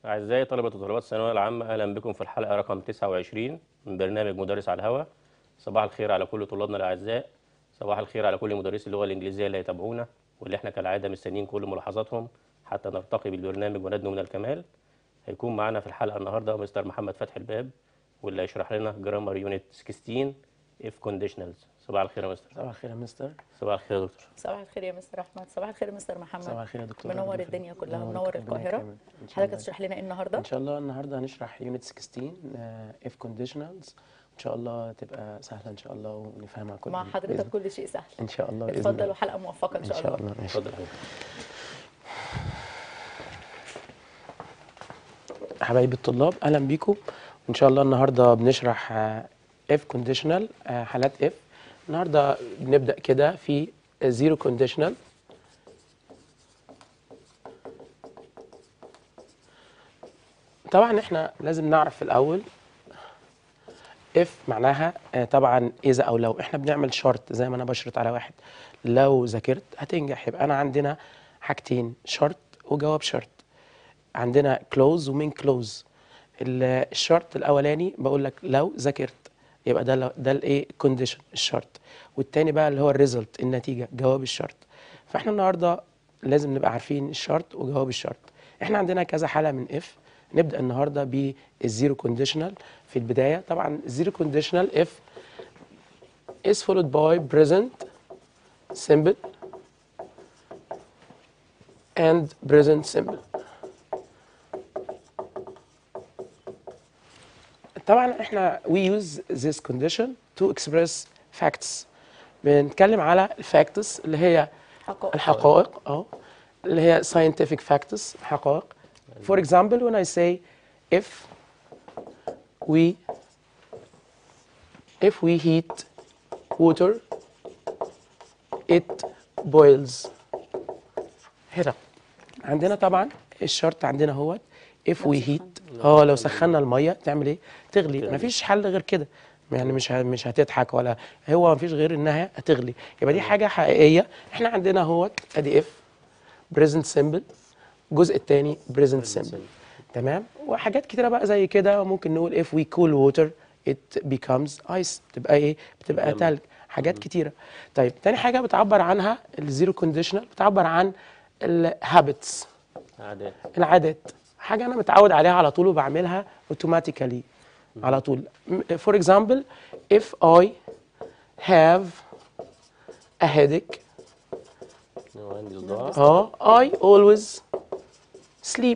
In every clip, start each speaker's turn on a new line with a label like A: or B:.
A: أعزائي طلبة وطالبات الثانوية العامة، أهلا بكم في الحلقة رقم 29 من برنامج مدرس على الهواء. صباح الخير على كل طلابنا الأعزاء، صباح الخير على كل مدرسي اللغة الإنجليزية اللي هيتابعونا واللي احنا كالعادة مستنيين كل ملاحظاتهم حتى نرتقي بالبرنامج وندنو من الكمال. هيكون معانا في الحلقة النهاردة مستر محمد فتحي الباب، واللي هيشرح لنا جرامر يونت 16 if conditionals. صباح الخير يا مستر.
B: صباح الخير يا مستر.
A: صباح الخير يا دكتور.
C: صباح الخير يا مستر احمد. صباح الخير يا مستر محمد.
B: صباح الخير يا دكتور.
C: منور الدنيا كلها،
B: منور
C: منور
B: الدنيا
C: القاهره.
B: كامل. إن شاء
C: حضرتك
B: الله.
C: هتشرح لنا ايه النهارده؟
B: ان شاء الله النهارده هنشرح يونت 16 if conditionals. ان شاء الله تبقى سهله ان شاء الله ونفهمها كلنا
C: مع حضرتك كل شيء سهل
B: ان شاء الله. بإذن
C: اتفضل
B: الله.
C: وحلقه موفقه ان
B: ان
C: شاء
B: شاء
C: الله.
B: الله. ماشي.
A: اتفضل يا فندم.
B: حبايبي الطلاب اهلا بيكم. ان شاء الله النهارده بنشرح if conditional، حالات if. النهارده بنبدا كده في zero conditional. طبعا احنا لازم نعرف في الاول if معناها طبعا اذا او لو. احنا بنعمل شرط زي ما انا بشرط على واحد لو ذاكرت هتنجح. يبقى انا عندنا حاجتين، شرط وجواب شرط. عندنا كلوز ومين كلوز. الشرط الاولاني بقول لك لو ذاكرت، يبقى ده الايه كونديشن الشرط. والتاني بقى اللي هو الريزلت النتيجه جواب الشرط. فاحنا النهارده لازم نبقى عارفين الشرط وجواب الشرط. احنا عندنا كذا حاله من اف. نبدا النهارده بالزيرو كونديشنال. في البدايه طبعا الزيرو كونديشنال اف is followed by present simple and present simple. طبعا احنا we use this condition to express facts. بنتكلم على الفاكتس اللي هي الحقائق اللي هي scientific facts، حقائق. For example, when I say if we heat water it boils. هنا عندنا طبعا الشرط عندنا هو if we heat. لو سخنا الميه تعمل ايه؟ تغلي. مفيش حل غير كده، يعني مش هتضحك ولا هو مفيش غير انها هتغلي. يبقى دي حاجه حقيقيه. احنا عندنا هو ادي if present simple، الجزء الثاني present simple. تمام. وحاجات كتيره بقى زي كده. ممكن نقول if we cool water it becomes ice، بتبقى ايه؟ بتبقى تلج. حاجات كتيره. طيب تاني حاجه بتعبر عنها الزيرو كونديشنال، بتعبر عن الهابتس، العادات. حاجه انا متعود عليها على طول وبعملها اوتوماتيكالي على طول. For example, if I have a headache I always sleep.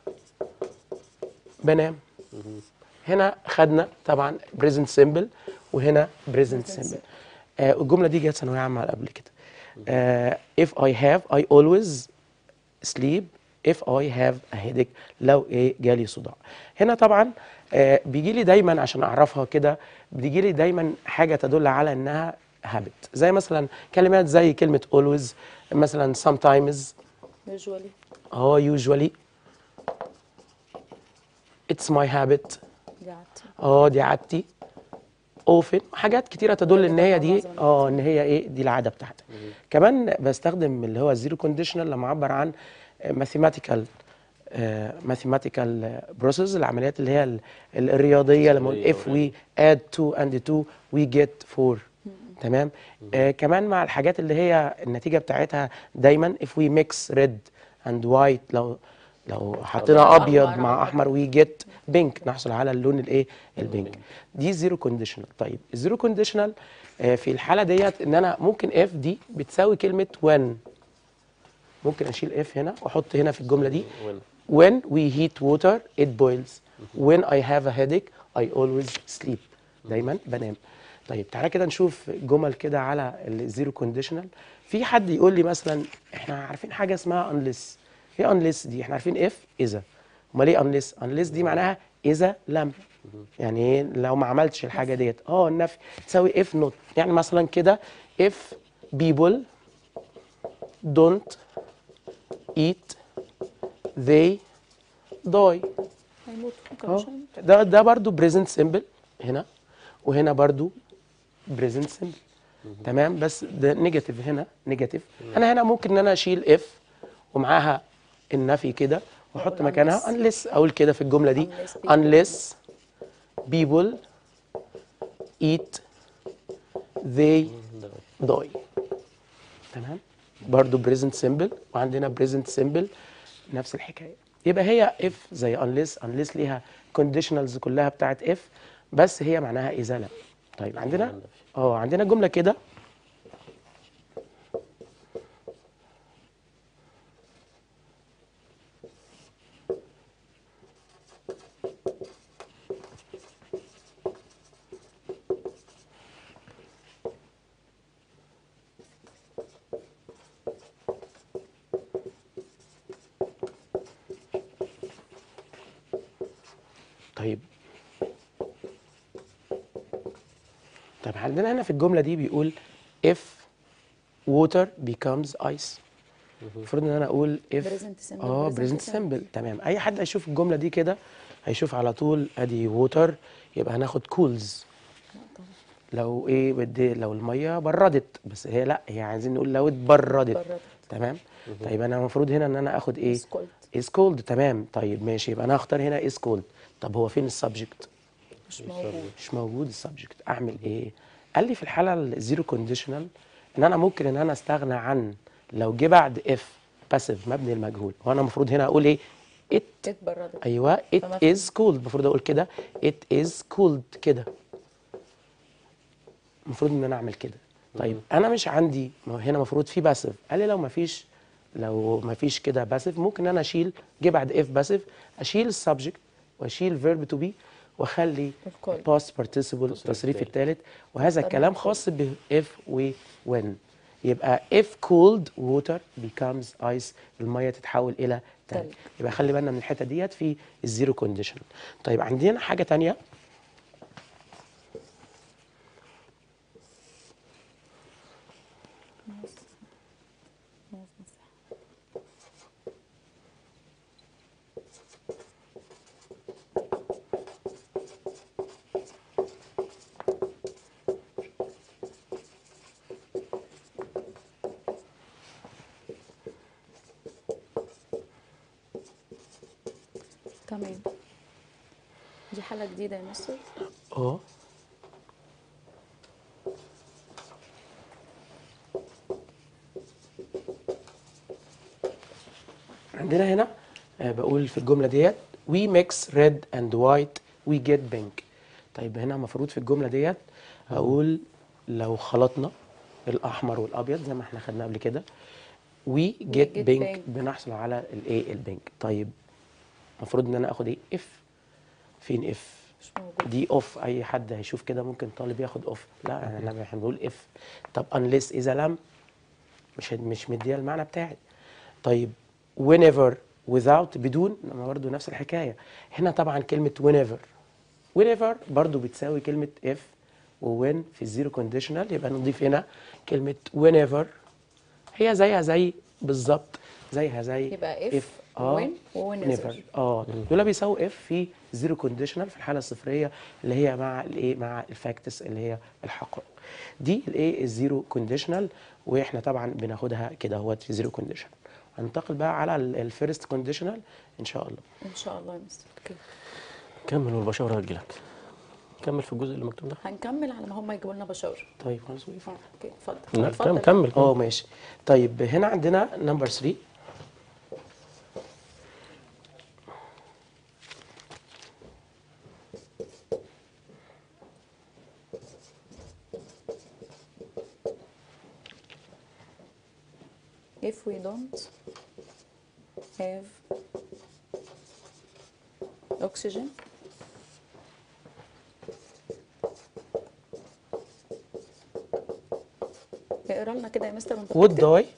B: بنام. هنا خدنا طبعا present simple وهنا present simple. الجمله دي جت ثانويه عامه قبل كده. if I have I always sleep if I have a headache. لو جالي صداع. هنا طبعا بيجي لي دايما عشان اعرفها كده، بيجي لي دايما حاجه تدل على انها habit، زي مثلا كلمات زي كلمه always، مثلا sometimes، usually it's my habit، دي عادتي، often. حاجات كتيره تدل ان هي دي ان هي دي العاده بتاعتك. كمان بستخدم اللي هو الزيرو كونديشنال لما اعبر عن mathematical process، العمليات اللي هي الرياضيه. لما اقول if we add 2 and 2 we get 4. تمام. كمان مع الحاجات اللي هي النتيجه بتاعتها دايما if we mix red and white، لو حطينا ابيض مع احمر وي جيت بينك، نحصل على اللون البينك. دي زيرو كونديشنال. طيب الزيرو كونديشنال في الحاله ديت ان انا ممكن اف دي بتساوي كلمه when. ممكن اشيل اف هنا واحط هنا في الجمله دي when we heat water it boils. when I have a headache I always sleep. دايما بنام. طيب تعالى كده نشوف جمل كده على الزيرو كونديشنال. في حد يقول لي مثلا احنا عارفين حاجه اسمها unless. ايه unless دي؟ احنا عارفين اف اذا. امال ايه unless؟ unless دي معناها اذا لم، يعني ايه؟ لو ما عملتش الحاجه ديت. النفي تساوي if not. يعني مثلا كده if people don't eat they die. ده برضو present simple هنا، وهنا برضو present simple. تمام. بس ده نيجاتيف، هنا نيجاتيف. انا هنا ممكن ان انا اشيل if ومعاها النفي كده واحط
C: وأقول
B: مكانها
C: unless.
B: unless، اقول كده في الجمله دي
C: Unless people.
B: unless people eat they die. تمام. برضو present simple، وعندنا present simple نفس الحكايه. يبقى هي if زي unless ليها conditionals كلها بتاعت if، بس هي معناها اذا لم. طيب عندنا جمله كده. طيب عندنا هنا في الجمله دي بيقول if water becomes ice. المفروض ان انا اقول if
C: Present simple.
B: present simple. تمام. اي حد هيشوف الجمله دي كده هيشوف على طول ادي water، يبقى هناخد cools. لو لو الميه بردت، بس هي لا، هي عايزين نقول لو اتبردت. تمام. طيب انا المفروض هنا ان انا اخد ايه؟ is cold. تمام. طيب ماشي، يبقى انا هختار هنا is cold. طب هو فين السبجكت؟ مش موجود السبجكت. اعمل ايه؟ قال لي في الحاله الزيرو كونديشنال ان انا ممكن ان انا استغنى عن لو جه بعد اف باسيف مبني المجهول. وانا المفروض هنا اقول ايه؟
C: اتبردت.
B: ايوه it is cold. المفروض اقول كده it is cold كده. المفروض ان انا اعمل كده. طيب انا مش عندي، ما هو هنا المفروض في باسيف. قال لي لو ما فيش كده باسيف، ممكن انا اشيل جه بعد اف باسيف، اشيل السبجكت واشيل فيرب تو بي واخلي باست بارتيسيبل التصريف الثالث، وهذا الكلام خاص ب if و when. يبقى if cold water becomes ice، الميه تتحول الى تلج. يبقى خلي بالنا من الحته ديت في الزيرو كونديشن. طيب عندنا حاجه ثانيه.
C: تمام. دي حالة جديدة يا مستر.
B: عندنا هنا بقول في الجمله ديت we mix red and white we get pink. طيب هنا المفروض في الجمله ديت اقول لو خلطنا الاحمر والابيض زي ما احنا خدنا قبل كده we get pink، بنحصل على الايه؟ البينك. طيب المفروض ان انا اخد ايه؟ اف. فين اف؟
C: مش موجود.
B: دي اوف. اي حد هيشوف كده ممكن طالب ياخد اوف. لا احنا بنقول اف. طب unless اذا لم، مش مديها المعنى بتاعي. طيب whenever without بدون، برضه نفس الحكايه. هنا طبعا كلمه whenever برضه بتساوي كلمه if وwhen في الزيرو كونديشنال، يبقى نضيف هنا كلمه whenever. هي زي بالظبط زي
C: يبقى if when
B: whenever. دول بيساووا if في زيرو كونديشنال في الحاله الصفريه اللي هي مع الايه؟ مع الفاكتس اللي هي الحقائق. دي الايه؟ الزيرو كونديشنال، واحنا طبعا بناخدها كده اهوت في زيرو كونديشنال. هننتقل بقى على الفيرست كونديشنال ان شاء الله.
C: ان شاء الله يا مستر. اوكي.
A: كمل والبشاور هتجيلك. كمل في الجزء اللي مكتوب ده.
C: هنكمل على ما هم يجيبوا لنا بشاور.
B: طيب خلاص وقف.
C: اوكي
A: لا
C: اتفضل.
A: كمل.
B: ماشي. طيب هنا عندنا نمبر 3.
C: if we don't have oxygen اقرا لنا كده يا مستر وانت
B: would
C: بتكتب.
B: die.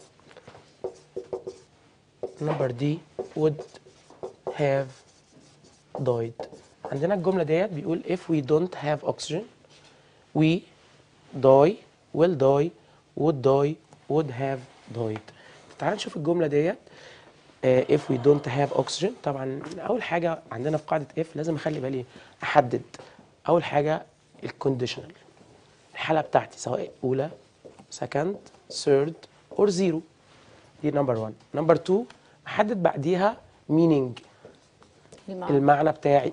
B: نمبر دي would have died. عندنا الجملة ديت بيقول if we don't have oxygen we die will die would die would have died. تعال نشوف الجملة ديت. if we don't have oxygen، طبعا أول حاجة عندنا في قاعدة if لازم أخلي بالي أحدد أول حاجة الكونديشنال، الحالة بتاعتي سواء أولى second third or zero. دي نمبر 1. نمبر 2 أحدد بعديها meaning المعنى بتاعي.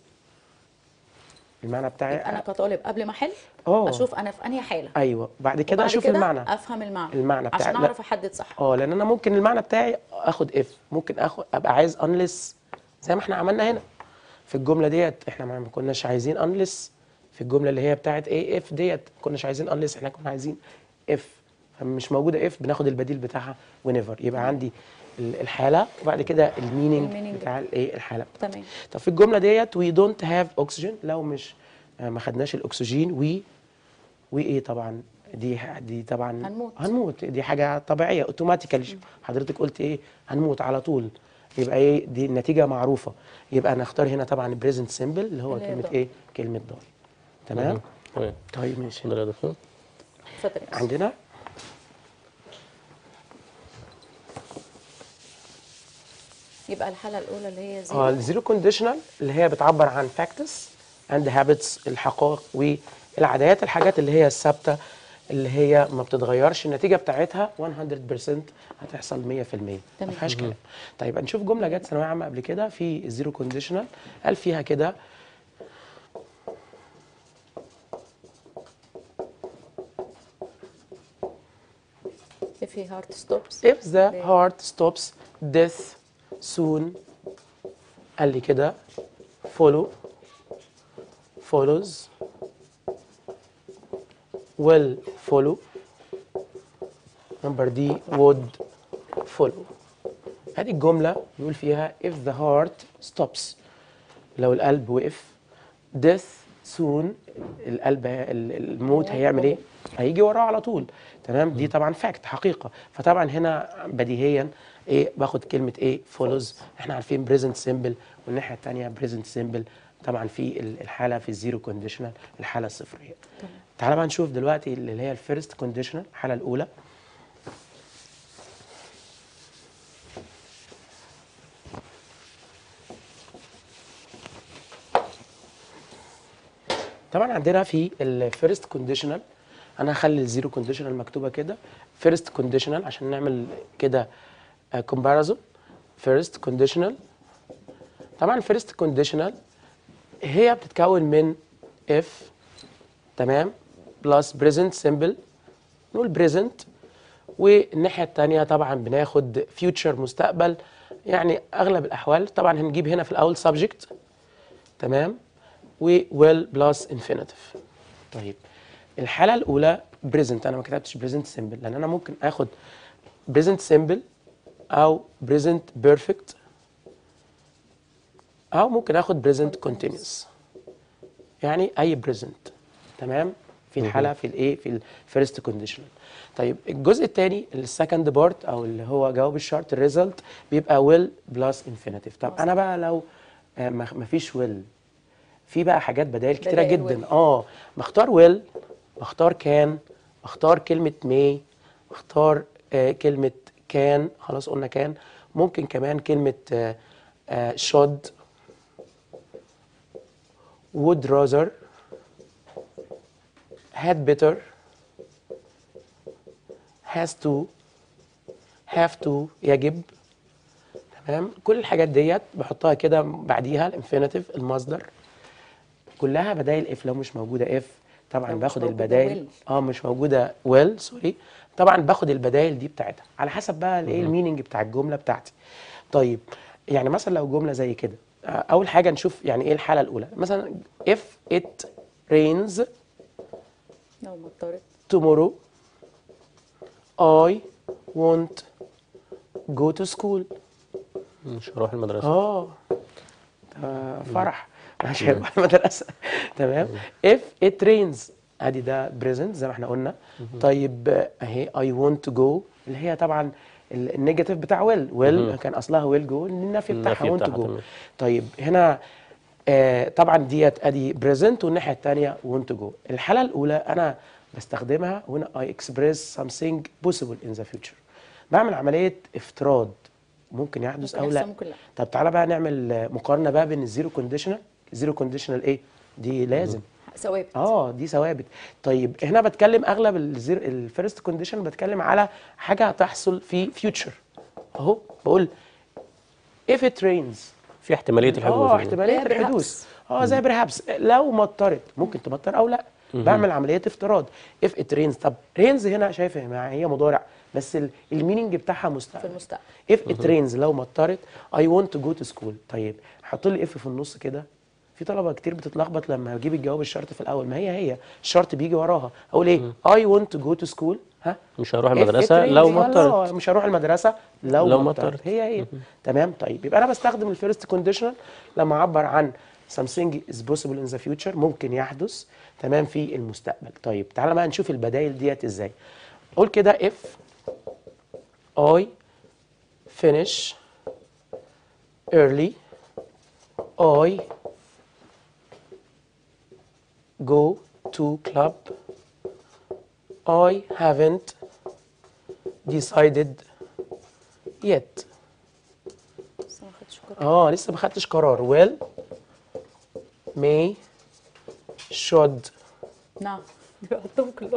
B: المعنى بتاعي
C: انا كطالب قبل ما احل
B: اه
C: اشوف انا في انهي حاله،
B: ايوه، بعد كده
C: وبعد
B: اشوف
C: كده
B: المعنى.
C: افهم المعنى
B: المعنى بتاعي
C: عشان
B: لا.
C: اعرف احدد صح.
B: لان انا ممكن المعنى بتاعي اخد اف، ممكن اخد ابقى عايز unless زي ما احنا عملنا هنا في الجمله ديت. احنا ما كناش عايزين unless في الجمله اللي هي بتاعت ايه اف ديت، ما كناش عايزين unless، احنا كنا عايزين اف، فمش موجوده اف بناخد البديل بتاعها whenever. يبقى عندي الحاله وبعد كده المينينج بتاع الايه الحاله بتاعتي.
C: تمام.
B: طب في الجمله ديت we don't have oxygen، لو مش ما خدناش الاكسجين وايه طبعا دي طبعا هنموت. دي حاجه طبيعيه اوتوماتيكالي، حضرتك قلت ايه هنموت على طول، يبقى ايه دي النتيجه معروفه. يبقى نختار هنا طبعا بريزنت سيمبل اللي هو كلمه ايه كلمه ضاي. تمام. طيب ماشي.
A: اتفضل يا دكتور.
C: اتفضل.
B: عندنا
C: يبقى الحاله الاولى اللي هي
B: الزيرو كونديشنال اللي هي بتعبر عن فاكتس اند هابتس، الحقائق والعادات، الحاجات اللي هي الثابته اللي هي ما بتتغيرش، النتيجه بتاعتها 100% هتحصل 100%، ما فيهاش كلام. طيب نشوف جمله جت ثانويه عامه قبل كده في الزيرو كونديشنال، قال فيها كده if the heart stops death soon، قال لي كده follows will follow، نمبر دي would follow. هذه الجملة بيقول فيها if the heart stops، لو القلب وقف، death soon، القلب الموت هيعمل ايه؟ هيجي وراه على طول. تمام. دي طبعا فاكت حقيقة، فطبعا هنا بديهيا ايه باخد كلمة ايه follows. احنا عارفين present simple، والناحية الثانية present simple طبعا في الحالة في الزيرو كونديشنال الحالة الصفرية. تعالى بقى نشوف دلوقتي اللي هي الفيرست كونديشنال الحالة الأولى. طبعا عندنا في الفيرست كونديشنال، انا هخلي الزيرو كونديشنال مكتوبه كده فيرست كونديشنال عشان نعمل كده كومباريزون. فيرست كونديشنال، طبعا الفيرست كونديشنال هي بتتكون من اف، تمام، بلس بريزنت سيمبل، نقول بريزنت، والناحيه الثانيه طبعا بناخد فيوتشر مستقبل. يعني اغلب الاحوال طبعا هنجيب هنا في الاول سبجكت، تمام، و will plus infinitive. طيب الحالة الأولى present، أنا ما كتبتش present simple لأن أنا ممكن آخد present simple أو present perfect أو ممكن آخد present continuous، يعني أي present. تمام. في الحالة في الإيه في الفيرست كونديشنال. طيب الجزء الثاني السكند بارت أو اللي هو جواب الشرط الريزلت بيبقى will plus infinitive. طب أنا بقى لو ما فيش will، في بقى حاجات بدائل كتيرة جدا. بختار will، بختار كان، بختار كلمة may، بختار كلمة كان، خلاص قلنا كان، ممكن كمان كلمة should، would rather، had better، has to، have to يجب. تمام. كل الحاجات ديت بحطها كده بعديها الانفينيتيف المصدر، كلها بدايل اف. لو مش موجوده اف طبعا باخد البدايل مش موجوده ويل سوري، طبعا باخد البدايل دي بتاعتها على حسب بقى الايه الميننج بتاع الجمله بتاعتي. طيب يعني مثلا لو جمله زي كده، اول حاجه نشوف يعني ايه الحاله الاولى. مثلا if it rains
C: لو مطرت
B: tomorrow I won't go to school،
A: مش هروح المدرسة.
B: فرح مش هيروح المدرسة. تمام. if it rains ادي ده بريزنت زي ما احنا قلنا. طيب اهي I want to go اللي هي طبعا النيجاتيف بتاع will كان اصلها will go، النفي بتاعها want to go. طيب هنا طبعا ديت ادي بريزنت والناحية الثانية want to go. الحالة الأولى أنا بستخدمها هنا I express something possible in the future، بعمل عملية افتراض ممكن يحدث أو لا. طب تعالى بقى نعمل مقارنة بقى بين الزيرو كونديشنال. الزيرو كونديشنال إيه؟ دي لازم
C: ثوابت.
B: دي ثوابت. طيب هنا بتكلم أغلب الفيرست كونديشن بتكلم على حاجة هتحصل في فيوتشر. أهو بقول if it rains.
A: في احتماليه الحدوث.
B: احتماليه
C: اللي هي
B: الحدوث. زي perhaps لو مطرت ممكن تمطر او لا. بعمل عمليه افتراض if it rains. طب rains هنا شايفه هي مضارع بس الميننج بتاعها
C: في
B: مستقبل.
C: المستقبل.
B: if it rains لو مطرت I want to go to school. طيب حط لي if في النص كده. في طلبه كتير بتتلخبط لما اجيب الجواب الشرط في الاول، ما هي الشرط بيجي وراها. اقول ايه I want to go to school.
A: مش هروح
B: if it
A: المدرسه
B: rains.
A: لو مطرت.
B: مش هروح المدرسه لو مطرت.
A: مطرت.
B: هي تمام. طيب يبقى انا بستخدم الفيرست كونديشنال لما اعبر عن something is possible in the future، ممكن يحدث تمام في المستقبل. طيب تعالى بقى نشوف البدائل ديت ازاي. قول كده if I finish early I go to club I haven't decided yet.
C: بس ما خدتش قرار.
B: لسه ما خدتش قرار. will may should
C: نعم بيحطهم كلهم.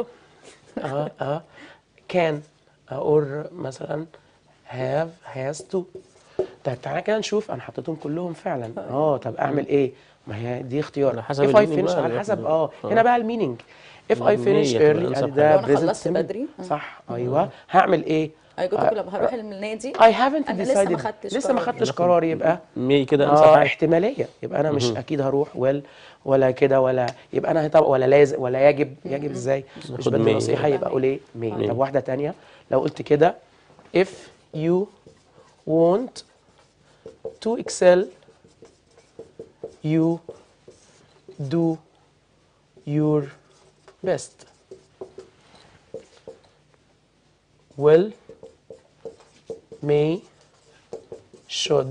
B: can or مثلا have has to. طب تعالى كده نشوف انا حطيتهم كلهم فعلا. طب اعمل ايه؟ ما هي دي اختيار.
A: على حسب
B: if I
A: المينينج
B: finish
A: بقى
B: على حسب
A: اللي
B: هنا بقى المينينج. if I finish
A: نية
B: early
A: تبقى أنسب
B: ده
C: لو أنا
B: present
C: خلصت
B: simple.
C: بدري.
B: صح. ايوه هعمل ايه؟
C: هيجوا لما هروح النادي
B: I haven't
C: انا لسه ما
B: decided.
C: خدتش
B: لسه ما
C: قرار.
B: خدتش قرار. يبقى
A: مي كده انسب حاجه.
B: احتماليه. يبقى انا مش اكيد هروح ولا كده ولا يبقى انا طب ولا لازم ولا يجب ازاي؟ مش
A: ناخد
B: بدي
A: may.
B: نصيحه يبقى اقول ايه؟ may. طب واحده تانية لو قلت كده if you want to excel you do your best. will may should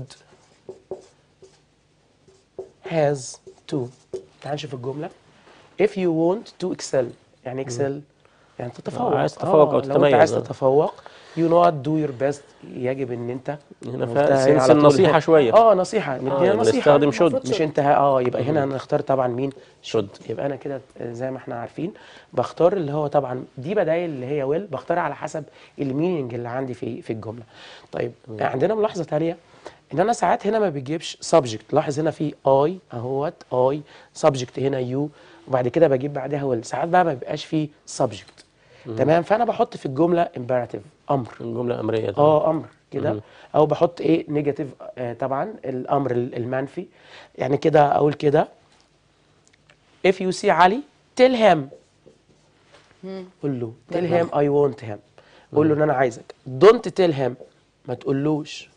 B: has to. تعال نشوف الجملة. if you want to excel يعني excel يعني تتفوق.
A: عايز تتفوق أو
B: لو انت
A: تتميز.
B: عايز تتفوق you not do your best يجب ان انت
A: هنا
B: قلتها
A: فيها
B: على
A: سن
B: طول.
A: نصيحه شويه.
B: نصيحة مدينا
A: يبقى
B: نصيحة.
A: نستخدم should.
C: المفروض
B: مش انت يبقى هنا هنختار طبعا مين؟ should. يبقى انا كده زي ما احنا عارفين بختار اللي هو طبعا دي بدايل اللي هي will بختارها على حسب الميننج اللي عندي في الجملة. طيب عندنا ملاحظة تانية ان انا ساعات هنا ما بيجيبش subject. لاحظ هنا في I اهوت I subject هنا you وبعد كده بجيب بعدها will. ساعات بقى ما بيبقاش فيه subject. تمام. فانا بحط في الجملة imperative امر.
A: الجمله امريه طبعا.
B: امر كده او بحط ايه نيجاتيف. طبعا الامر المنفي يعني كده اقول كده if you see علي tell him. قول له tell him I want him. قول له ان انا عايزك. don't tell him ما تقولوش.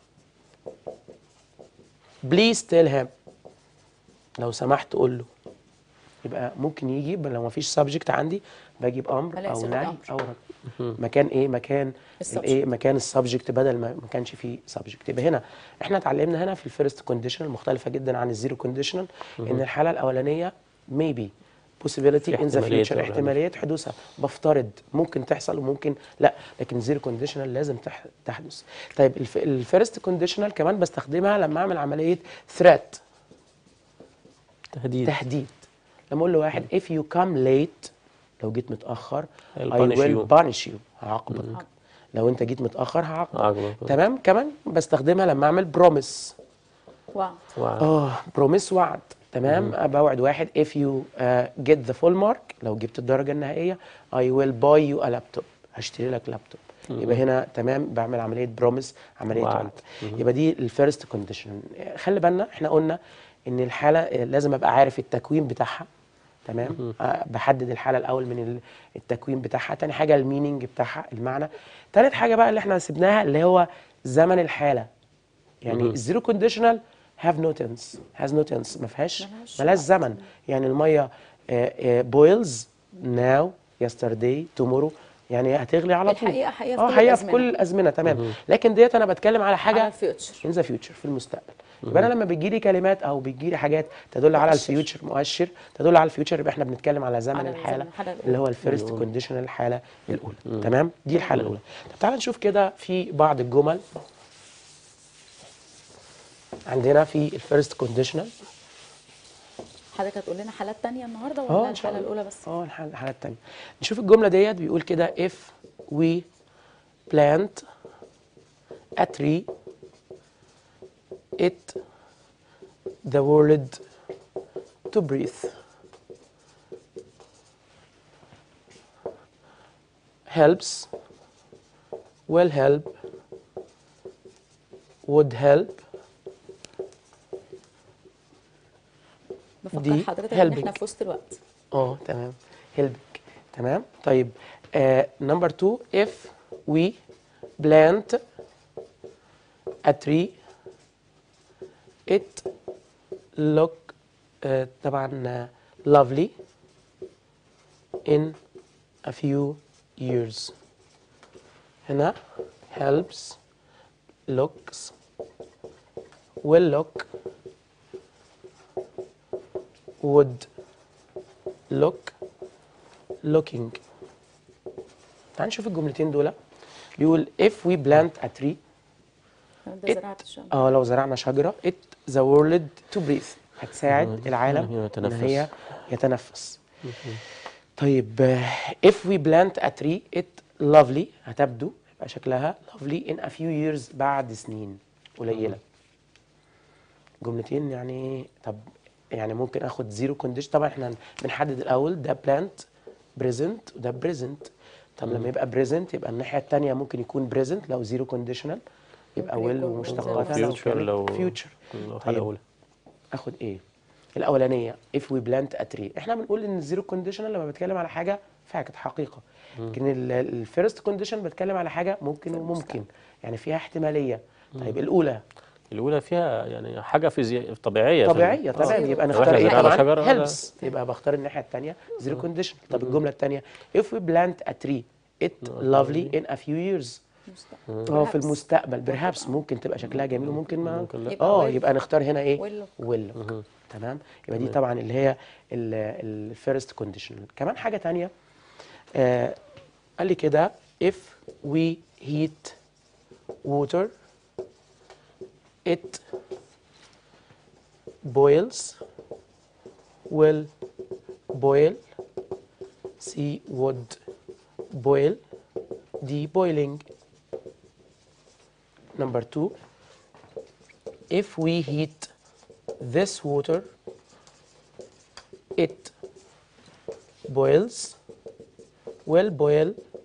B: please tell him لو سمحت قول له. يبقى ممكن يجي لو ما فيش subject عندي بجيب امر
C: ألاقي
B: او
C: صيغة
B: نهي
C: أمر.
B: او مكان ايه مكان الايه مكان السبجكت بدل ما كانش فيه سبجكت. يبقى هنا احنا اتعلمنا هنا في الفيرست كونديشنال مختلفه جدا عن الزيرو كونديشنال ان الحاله الاولانيه maybe possibility in the future احتماليه حدوثها بفترض ممكن تحصل وممكن لا، لكن الزيرو كونديشنال لازم تحدث. طيب الفيرست كونديشنال كمان بستخدمها لما اعمل عمليه ثريت تهديد. لما اقول لواحد if you come late لو جيت متأخر I will punish you هعاقبك. لو انت جيت متأخر هعاقبك. تمام. كمان بستخدمها لما اعمل بروميس.
C: وعد.
B: بروميس وعد. تمام. بوعد واحد if you get the full mark لو جبت الدرجة النهائية I will buy you a laptop هشتري لك لابتوب. يبقى هنا تمام بعمل عملية بروميس عملية وعد. يبقى دي الفيرست كونديشن. خلي بالنا احنا قلنا ان الحالة لازم ابقى عارف التكوين بتاعها. تمام. بحدد الحاله الاول من التكوين بتاعها. تاني حاجه الميننج بتاعها المعنى. تالت حاجه بقى اللي احنا سيبناها اللي هو زمن الحاله. يعني الزيرو كونديشنال هاف نو تنس هاز نو تنس ما فيهاش ملاش زمن. يعني الميه بويلز ناو يسترداي تومورو يعني هتغلي على طول.
C: حقيقه
B: في كل الازمنه. تمام. لكن ديت انا بتكلم على حاجه
C: ان
B: ذا فيوتشر في المستقبل. يبقى انا لما بيجي لي كلمات او بيجي لي حاجات تدل على الفيوتشر مؤشر تدل على الفيوتشر يبقى احنا بنتكلم على زمن الحاله اللي هو الفيرست كونديشنال الحاله الاولى. تمام. دي الحاله الاولى. طب تعالى نشوف كده في بعض الجمل عندنا في الفيرست كونديشنال.
C: حضرتك هتقول لنا حالات تانية النهارده ولا الحاله الاولى بس؟
B: الحاله الثانيه. نشوف الجمله ديت بيقول كده if we plant a tree it the world to breathe. helps, will help, would help.
C: بفكر
B: دي
C: حضرتك ان
B: helping.
C: احنا في وسط الوقت.
B: تمام. helping. تمام. طيب number 2 if we plant a tree it look طبعا lovely in a few years. هنا helps, looks, will look, would look, looking. تعال نشوف الجملتين دول. بيقول if we plant a tree
C: ده زراعة الشجر.
B: لو زرعنا شجرة it the world to breathe هتساعد العالم ان هي يتنفس. طيب if we plant a tree it lovely هتبدو يبقى شكلها lovely in a few years بعد سنين قليلة. جملتين يعني. طب يعني ممكن اخد زيرو كونديشن. طبعا احنا بنحدد الاول ده بلانت بريزنت وده بريزنت. طب لما يبقى بريزنت يبقى الناحيه الثانيه ممكن يكون بريزنت لو زيرو كونديشنال يبقى
C: ممكن
B: ويل
C: يكون
B: ومشتقاتها
A: فيوتشر لو
B: فيوتشر.
A: حاجه اولى.
B: اخد ايه الاولانيه if we plant a tree. احنا بنقول ان الزيرو كونديشنال لما بتكلم على حاجه فاكت حقيقه، لكن الفيرست كونديشن بتكلم على حاجه ممكن وممكن يعني فيها احتماليه. طيب الاولى
A: فيها يعني حاجه فيزيائيه طبيعيه
B: تمام. يبقى
A: لو
B: نختار
A: احنا
B: ايه
A: زرعنا
B: طبعا
A: شجرة
B: هيلبس يبقى بختار الناحيه الثانيه زيرو كونديشن. طب الجمله الثانيه if we plant a tree it lovely in a few years في المستقبل perhaps ممكن تبقى شكلها جميل وممكن ما يبقى نختار هنا ايه will. تمام. يبقى دي طبعا اللي هي الفيرست كونديشن. كمان حاجه ثانيه قال لي كده if we heat water it boils, will boil, C would boil, D boiling. Number 2 if we heat this water it boils, will boil,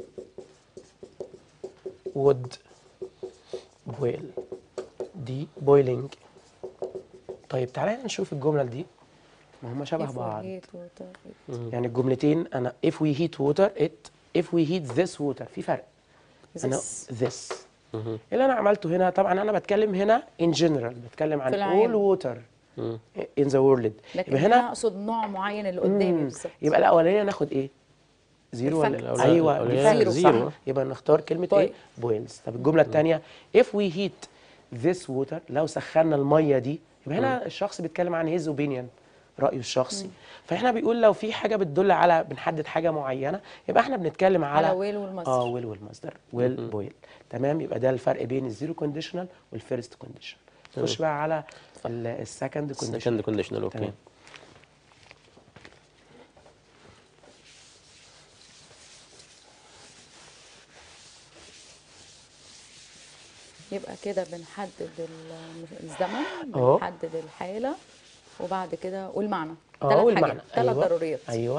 B: would boil, D boiling. طيب تعالى نشوف الجملة دي. ما هم شبه بعض يعني الجملتين. أنا if we heat water it if we heat this water في فرق. أنا this اللي أنا عملته هنا طبعا أنا بتكلم هنا in general بتكلم عن all water in the world.
C: لكن هنا أقصد نوع معين اللي قدامي بالظبط.
B: يبقى الأولانية ناخد إيه؟ زيرو ولا أيوه دي زيرو. يبقى نختار كلمة إيه؟ boils. طب الجملة الثانية if we heat this water لو سخنا المية دي يبقى هنا الشخص بيتكلم عن his opinion رأيه الشخصي. فاحنا بيقول لو في حاجة بتدل على بنحدد حاجة معينة يبقى احنا بنتكلم على
C: ويل والمصدر.
B: ويل والمصدر ويل بويل. تمام. يبقى ده الفرق بين الزيرو كونديشنال والفيرست كونديشن. نخش بقى على السكند كونديشنال.
A: السكند كونديشنال اوكي.
C: يبقى كده بنحدد الزمن بنحدد الحالة وبعد كده والمعنى. ثلاث حاجات 3 ضروريات.
B: ايوه.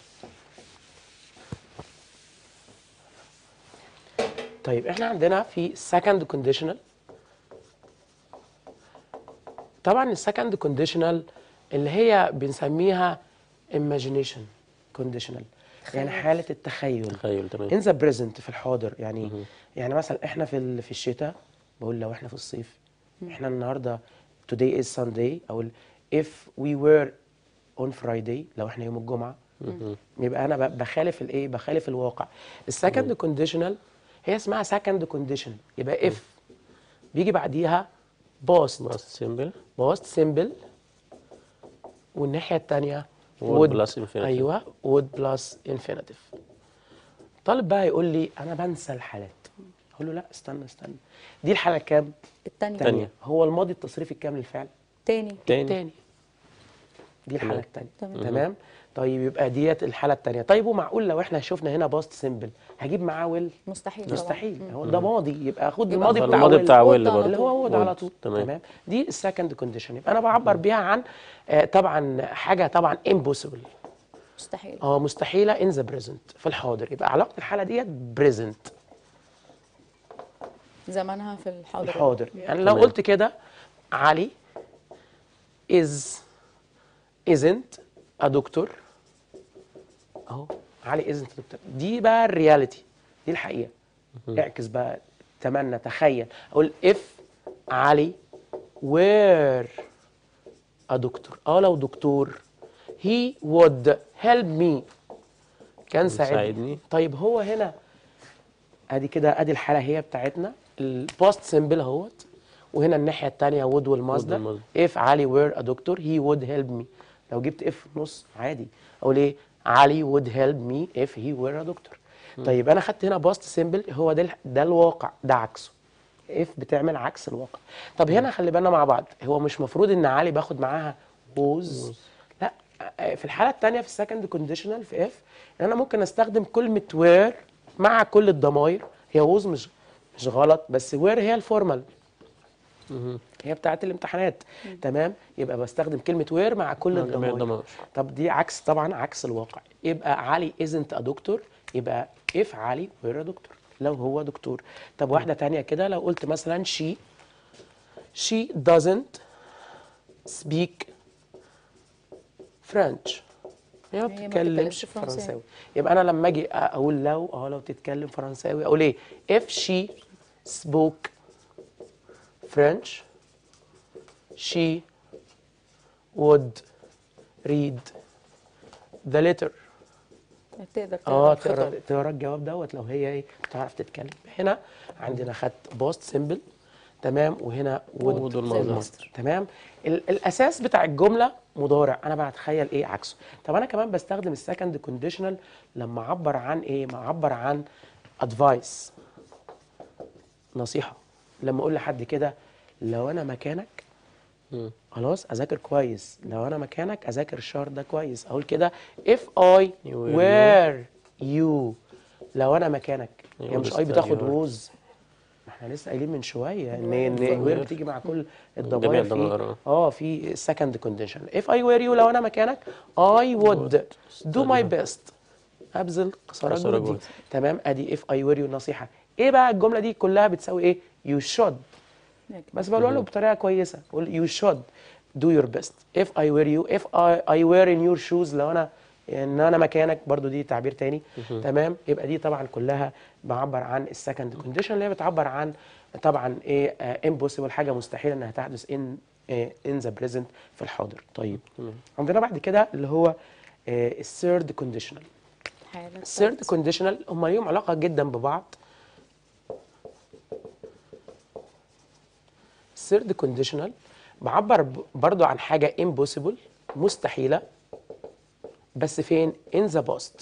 B: طيب احنا عندنا في second conditional. طبعا السكند كونديشنال اللي هي بنسميها imagination conditional يعني حالة التخيل.
A: تمام.
B: in the present في الحاضر يعني. يعني مثلا احنا في الشتاء بقول لو احنا في الصيف احنا النهارده today is Sunday او if we were on Friday لو احنا يوم الجمعة يبقى انا بخالف الايه بخالف الواقع. السكند كونديشنال هي اسمها سكند كونديشن. يبقى if بيجي بعديها past simple والناحية الثانية would
A: plus infinitive.
B: ايوه would plus infinitive. طالب بقى يقول لي انا بنسى الحالات. اقول له لا استنى دي الحالة الكام؟ الثانية. هو الماضي التصريفي الكام للفعل؟
C: تاني.
B: دي الحالة الثانية. تمام. طيب يبقى ديت الحاله الثانيه. طيب ومعقول لو احنا شفنا هنا باست سيمبل هجيب معاه ويل؟
C: مستحيل طبعا.
B: مستحيل. هو ده ماضي، يبقى خد
C: يبقى
B: الماضي بتاع
A: الماضي
B: ويل
A: بتاع
C: would
A: ويل
C: على
A: برضه.
B: اللي هو وود على
A: would.
B: طول.
A: تمام.
B: تمام. دي السكند كونديشن. يبقى انا بعبر بيها عن طبعا حاجه طبعا امبوسيبل،
C: مستحيل.
B: مستحيله ان ذا بريزنت في الحاضر. يبقى علاقه الحاله ديت بريزنت
C: زمانها في الحاضر.
B: الحاضر. يعني لو
A: تمام.
B: قلت كده علي isn't a doctor اهو، علي isn't a doctor، دي بقى الرياليتي، دي الحقيقه. اعكس بقى، تمنى، تخيل، اقول if علي were a doctor، لو دكتور he would help me، كان ساعدني.
A: ساعدني.
B: طيب هو هنا ادي كده، ادي الحاله هي بتاعتنا الباست سيمبل اهوت، وهنا الناحيه الثانيه would والمصدر.
A: والمصدر.
B: if علي were a doctor he would help me، لو جبت if في نص عادي اقول ايه؟ علي would help me if he were a doctor. طيب انا خدت هنا باست سيمبل، هو ده الواقع، ده عكسه. if بتعمل عكس الواقع. طب هنا خلي بالنا مع بعض، هو مش مفروض ان علي باخد معاها was؟ لا، في الحاله الثانيه في السكند كونديشنال في if ان انا ممكن استخدم كلمه were مع كل الضمائر. هي was مش غلط، بس were هي الفورمال، هي بتاعت الامتحانات. تمام. يبقى بستخدم كلمه وير مع كل
A: مع جميع
B: الضمائر.
A: الضمائر.
B: طب دي عكس طبعا، عكس الواقع. يبقى علي isn't a doctor، يبقى if علي were a doctor لو هو دكتور. طب واحده تانية كده، لو قلت مثلا she doesn't speak French، هي ما
C: ما
B: بتتكلمش
C: بتتكلمش فرنساوي.
B: فرنساوي. يبقى انا لما اجي اقول لو تتكلم فرنساوي اقول ايه؟ if she spoke French she would read the letter.
C: تقدر تقرا الخطاب.
B: تقرا الجواب دوت لو هي ايه بتعرف تتكلم. هنا عندنا خدت باست سيمبل، تمام، وهنا would
A: والمصدر.
B: تمام. الاساس بتاع الجمله مضارع، انا بتخيل ايه عكسه. طب انا كمان بستخدم السكند كونديشنال لما اعبر عن ايه؟ ما اعبر عن ادفايس، نصيحه. لما اقول لحد كده لو انا مكانك خلاص اذاكر كويس، لو انا مكانك اذاكر الشهر ده كويس. اقول كده if I were you، لو انا مكانك. هي مش اي بتاخد ووز، احنا لسه قايلين من شويه ان وير بتيجي مع كل الضمائر في في سكند كونديشن. if I were you لو انا مكانك I would do my best، ابذل قصارى جهدي. تمام. ادي if I were you نصيحه. ايه بقى الجمله دي كلها بتساوي ايه؟ you should، بس بقولها له بطريقه كويسه، بقول you should do your best if I were you، if I were in your shoes، لو انا ان انا مكانك، برضو دي تعبير تاني. تمام. يبقى دي طبعا كلها بعبر عن السكند كونديشن اللي هي بتعبر عن طبعا ايه impossible، حاجه مستحيله انها تحدث in the present في الحاضر. طيب عندنا بعد كده اللي هو الثيرد كونديشنال. الثيرد كونديشنال هم ليهم علاقه جدا ببعض. الثيرد كونديشنال بعبر برضو عن حاجه impossible، مستحيله، بس فين؟ in the past.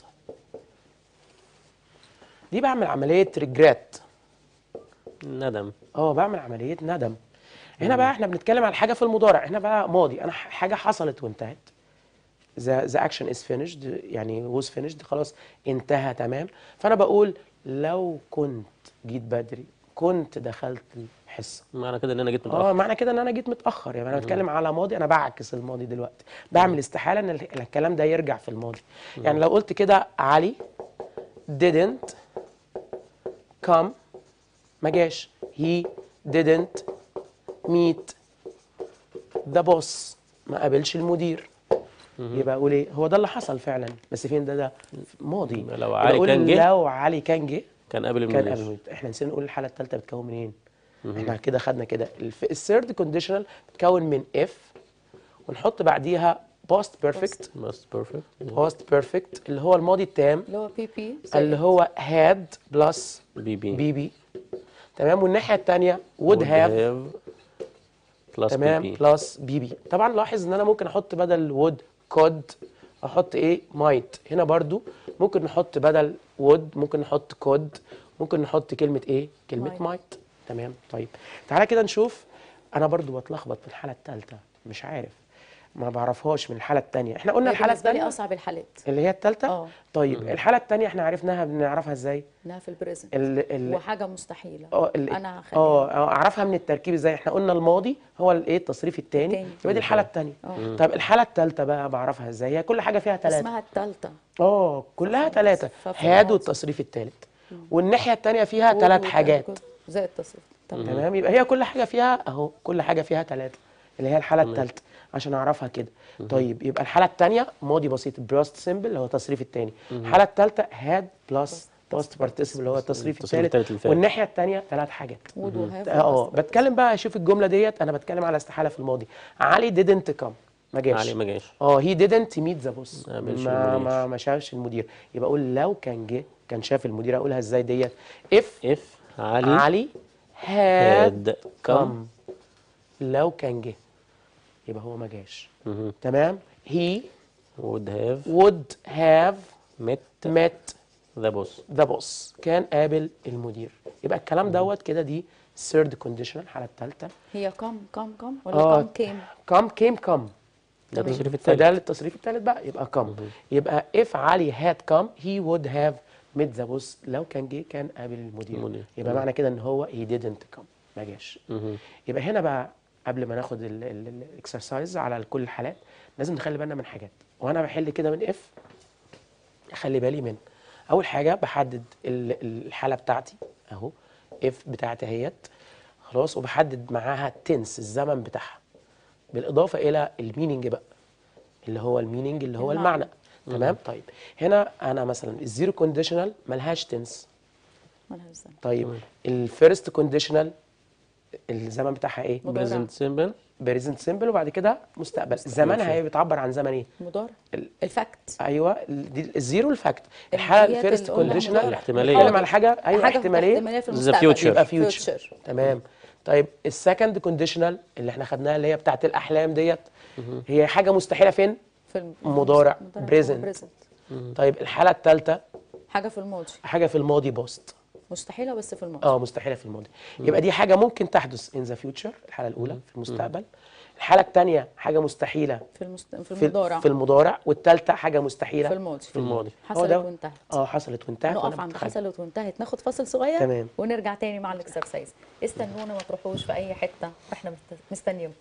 B: دي بعمل عمليه ريجريت،
A: ندم.
B: بعمل عمليه ندم. هنا بقى احنا بنتكلم على حاجه في المضارع، هنا بقى ماضي، انا حاجه حصلت وانتهت. the action is finished، يعني was finished، خلاص انتهى. تمام. فانا بقول لو كنت جيت بدري كنت دخلت الحصه.
A: معنى كده ان انا جيت متاخر.
B: معنى كده ان انا جيت متاخر. يعني انا بتكلم على ماضي، انا بعكس الماضي دلوقتي، بعمل استحاله ان الكلام ده يرجع في الماضي. يعني لو قلت كده علي didn't come، ما جاش. he didn't meet the boss، ما قابلش المدير. يبقى اقول ايه؟ هو ده اللي حصل فعلا، بس فين ده ماضي.
A: لو علي كان جه،
B: لو علي كان جه
A: كان قابل المدير.
B: احنا نسينا نقول الحاله الثالثه بتكون منين؟ احنا كده خدنا كده الثيرد كونديشنال بتكون من if ونحط بعديها past perfect اللي هو الماضي التام،
C: اللي هو بي
B: اللي هو had plus
A: بي.
B: تمام. والناحيه الثانيه would have تمام بلس بي. طبعا لاحظ ان انا ممكن احط بدل would could احط ايه؟ might. هنا برضو ممكن نحط بدل would، ممكن نحط could، ممكن نحط كلمه ايه؟ كلمه might. تمام. طيب تعالى كده نشوف. انا برضو بتلخبط في الحاله الثالثه، مش عارف. ما بعرفهاش من الحاله الثانيه. احنا قلنا الحاله
C: بالنسبه لي
B: الثانيه
C: اصعب الحالات
B: اللي هي الثالثه.
C: اه
B: طيب الحاله الثانيه احنا عرفناها، بنعرفها ازاي؟
C: انها في البريزنت
B: ال
C: وحاجه مستحيله انا هخليها
B: اعرفها من التركيب ازاي؟ احنا قلنا الماضي هو الايه التصريف الثاني،
C: التاني.
B: يبقى دي الحاله الثانيه. طيب الحاله الثالثه بقى بعرفها ازاي؟ هي كل حاجه فيها ثلاثه.
C: اسمها الثالثه
B: كلها ثلاثه،
C: ففي
B: هاد
C: الماضي.
B: والتصريف الثالث، والناحيه الثانيه فيها ثلاث حاجات.
C: زي التصريف.
B: تمام، يبقى هي كل حاجه فيها اهو، كل حاجه فيها ثلاثه اللي هي الحاله الثالثه عشان اعرفها كده. طيب يبقى الحاله الثانيه ماضي بسيط براست سيمبل اللي هو التصريف الثاني، الحاله الثالثه هاد بلس باست بارتيسيبل اللي هو التصريف الثالث، والناحيه الثانيه ثلاث حاجات.
C: would وهاف
B: بتكلم بقى، شوف الجمله ديت انا بتكلم على استحاله في الماضي. علي didn't come، ما جاش.
A: علي ما جاش.
B: he didn't meet the boss،
A: ما
B: ما شافش المدير. يبقى اقول لو كان جه كان شاف المدير، اقولها ازاي ديت؟ if علي had come، لو كان جه يبقى هو ما جاش. تمام. he would have met the boss، كان قابل المدير. يبقى الكلام دوت كده دي third condition الحاله الثالثه.
C: هي كم ولا
B: come
A: ده التصريف الثالث.
B: فده التصريف الثالث بقى، يبقى come. يبقى if علي had come he would have met the boss، لو كان جه كان قابل المدير. يبقى معنى كده ان هو he didn't come، ما جاش. يبقى هنا بقى قبل ما ناخد الاكسرسايز على كل الحالات لازم نخلي بالنا من حاجات، وانا بحل كده من اف اخلي بالي من اول حاجه بحدد الحاله بتاعتي اهو، اف بتاعتي اهيت خلاص، وبحدد معاها التنس الزمن بتاعها بالاضافه الى الميننج بقى اللي هو الميننج اللي هو المعنى. تمام. طيب هنا انا مثلا الزيرو كونديشنال ملهاش تنس. طيب الفيرست كونديشنال الزمن بتاعها ايه؟ بريزنت سيمبل وبعد كده مستقبل. زمانها هي بتعبر عن زمن ايه؟
C: مضارع. الفاكت.
B: ايوه دي الزيرو الفاكت. الحاله الفيرست كونديشنال
A: الاحتماليه،
B: بنتكلم على حاجه ايوه احتماليه
C: في المستقبل
B: يبقى فيوتشر. تمام. طيب السكند كونديشنال اللي احنا خدناها اللي هي بتاعت الاحلام ديت هي حاجه مستحيله فين؟
C: في
B: مضارع بريزنت. طيب الحاله الثالثه حاجه في الماضي بوست،
C: مستحيله بس في الماضي.
B: مستحيله في الماضي. يبقى دي حاجه ممكن تحدث ان ذا فيوتشر الحاله الاولى في المستقبل. الحاله الثانيه حاجه مستحيله في المضارع، والثالثه حاجه مستحيله
C: في الماضي. حصلت وانتهت.
B: حصلت وانتهت.
C: نقف عند حصلت وانتهت، ناخد فاصل صغير.
B: تمام.
C: ونرجع تاني مع الاكسرسايز. استنونا، ما تروحوش في اي حته، احنا مستنيينكم.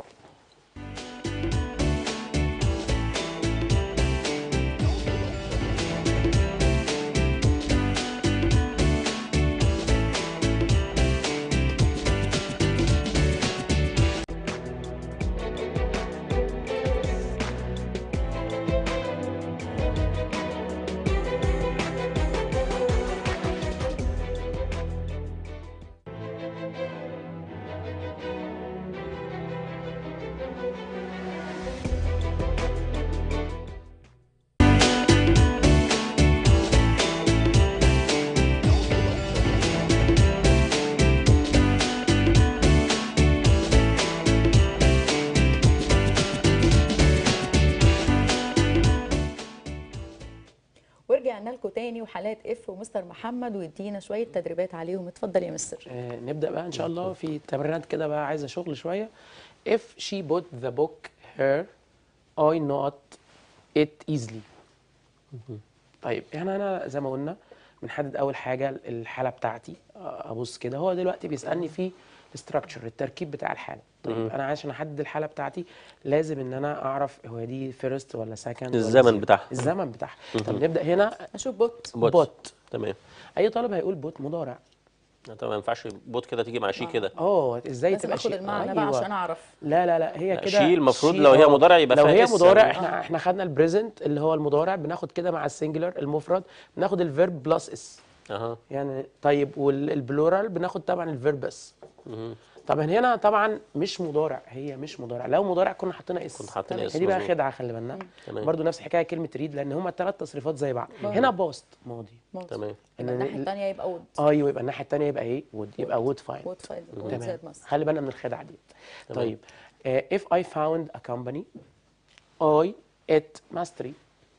C: ورجعنا لكم تاني وحالات اف ومستر محمد ويدينا شويه تدريبات عليهم. اتفضل يا مستر.
B: نبدا بقى ان شاء الله في التمرينات كده بقى، عايزه شغل شويه. if she bought the book her I not it easily. طيب يعني انا زي ما قلنا بنحدد اول حاجه الحاله بتاعتي. ابص كده، هو دلوقتي بيسالني في الستراكشر التركيب بتاع الحاله. طيب انا عشان احدد الحاله بتاعتي لازم ان انا اعرف هو دي فيرست ولا سكند،
A: الزمن بتاعها.
B: طب نبدا هنا
C: اشوف
B: بوت.
A: تمام.
B: اي طالب هيقول بوت مضارع.
A: طبعا ما ينفعش بوت كده تيجي مع شي كده.
B: ازاي تبقى شي؟
C: اخد المعنى بقى عشان اعرف.
B: لا هي كده
A: شي المفروض لو هي مضارع يبقى
B: لو
A: فيها
B: هي مضارع احنا خدنا البريزنت اللي هو المضارع بناخد كده مع السنجلر المفرد بناخد الفيرب بلس اس. يعني طيب والبلورال بناخد طبعا الفيرب بس. طبعا هنا طبعا مش مضارع، هي مش مضارع. لو مضارع كنا حطينا اس. دي بقى خدعه، خلي بالنا. برضو نفس الحكايه كلمه ريد، لان هما الثلاث تصريفات زي بعض. هنا باست ماضي.
C: تمام. الناحيه الثانيه يبقى وود.
B: ايوه يبقى الناحيه الثانيه يبقى ايه؟ وود. يبقى وود فايند.
C: تمام.
B: خلي بالنا من الخدعه دي. طيب if I found a company I it mastery.